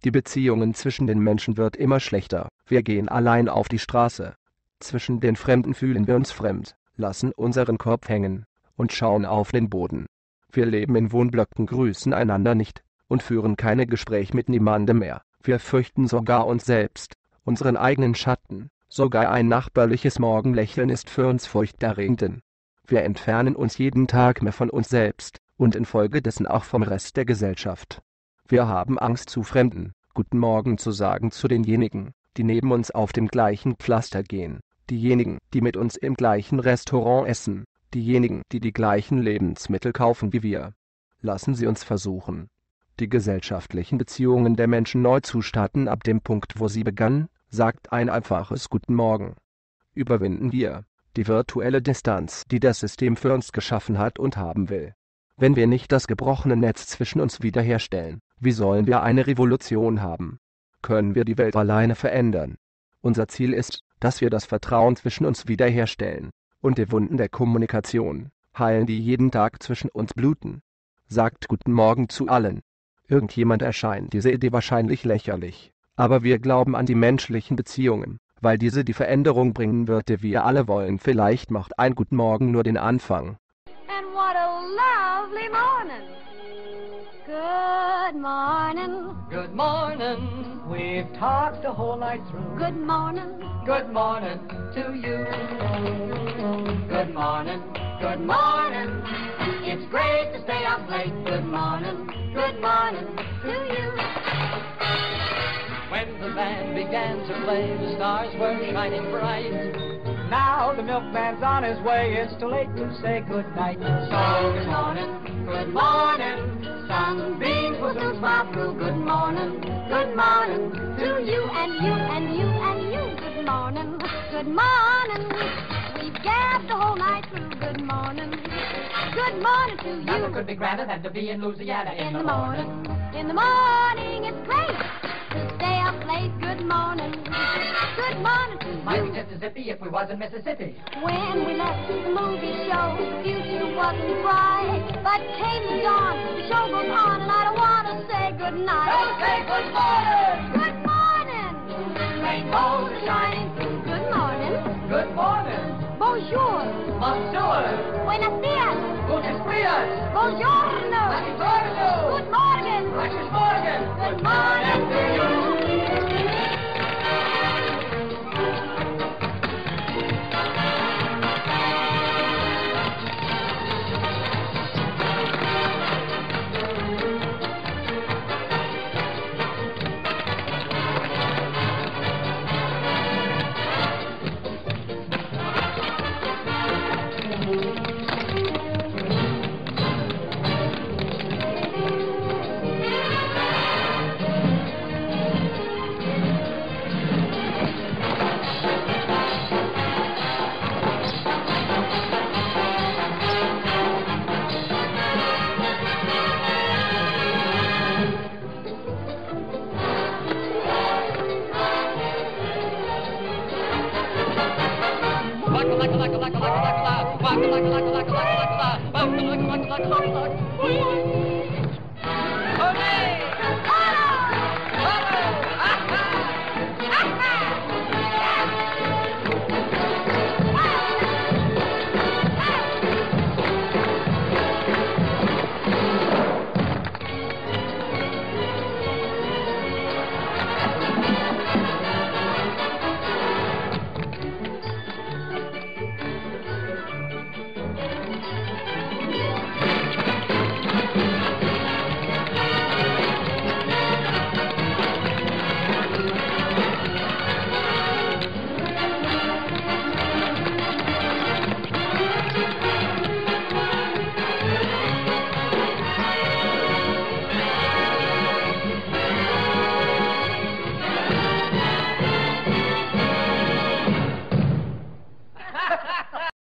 Die Beziehungen zwischen den Menschen wird immer schlechter. Wir gehen allein auf die Straße. Zwischen den Fremden fühlen wir uns fremd, lassen unseren Kopf hängen und schauen auf den Boden. Wir leben in Wohnblöcken, grüßen einander nicht und führen keine Gespräche mit niemandem mehr. Wir fürchten sogar uns selbst, unseren eigenen Schatten. Sogar ein nachbarliches Morgenlächeln ist für uns furchterregend. Wir entfernen uns jeden Tag mehr von uns selbst und infolgedessen auch vom Rest der Gesellschaft. Wir haben Angst, zu Fremden Guten Morgen zu sagen, zu denjenigen, die neben uns auf dem gleichen Pflaster gehen, diejenigen, die mit uns im gleichen Restaurant essen, diejenigen, die die gleichen Lebensmittel kaufen wie wir. Lassen Sie uns versuchen, die gesellschaftlichen Beziehungen der Menschen neu zu starten ab dem Punkt, wo sie begannen, sagt ein einfaches Guten Morgen. Überwinden wir die virtuelle Distanz, die das System für uns geschaffen hat und haben will. Wenn wir nicht das gebrochene Netz zwischen uns wiederherstellen, wie sollen wir eine Revolution haben? Können wir die Welt alleine verändern? Unser Ziel ist, dass wir das Vertrauen zwischen uns wiederherstellen und die Wunden der Kommunikation heilen, die jeden Tag zwischen uns bluten. Sagt Guten Morgen zu allen. Irgendjemand erscheint diese Idee wahrscheinlich lächerlich, aber wir glauben an die menschlichen Beziehungen, weil diese die Veränderung bringen wird, die wir alle wollen. Vielleicht macht ein Guten Morgen nur den Anfang. And what a lovely morning. Good morning. Good morning. We've talked the whole night through. Good morning. Good morning to you. Good morning. Good morning. It's great to stay up late. Good morning. Good morning to you. When the band began to play, the stars were shining bright. Now the milkman's on his way. It's too late to say good night. So good morning. Good morning. Sunbeams will soon smile through. Good morning. Good morning To you and you and you and you. Good morning. Good morning. We've gabbed the whole night through. Good morning. Good morning to you. Nothing could be grander than to be in Louisiana In the morning. In the morning, it's great to stay up late. Good morning. Good morning to Might be you. just as zippy if we was in Mississippi. When we left the movie show, the future wasn't bright. But came the dawn, the show goes on, and I don't want to say good night. Don't say good morning. Good morning. Rainbows are shining through. Good morning. Good morning. Bonjour. Bonjour. Buenos dias. Guten Dias. Buongiorno. Buongiorno. Good morning. Guten Morgen. Good morning to you. Like.